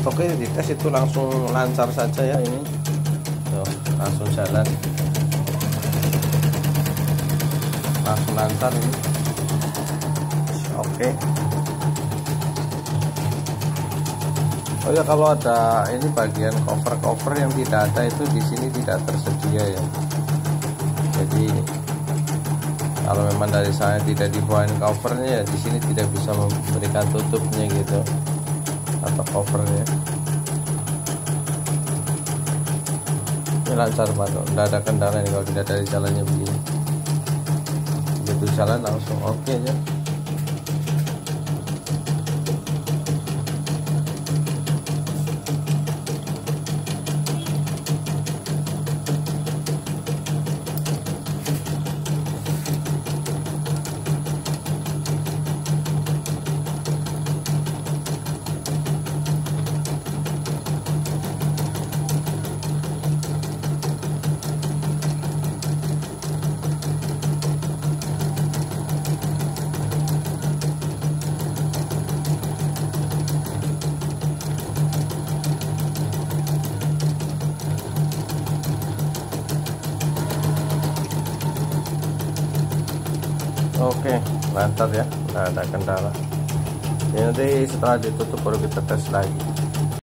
Oke, dites itu langsung lancar saja ya ini. Tuh, langsung jalan. Langsung lancar ini. Oke. Oh ya, kalau ada ini bagian cover yang tidak ada itu di sini tidak tersedia ya. Jadi kalau memang dari saya tidak dibawain covernya ya di sini tidak bisa memberikan tutupnya gitu atau covernya. Ini lancar banget, tidak ada kendala nih kalau tidak dari jalannya begini. Begitu jalan langsung oke aja. Oke, lancar ya, nggak ada kendala. Jadi nanti setelah ditutup baru kita tes lagi.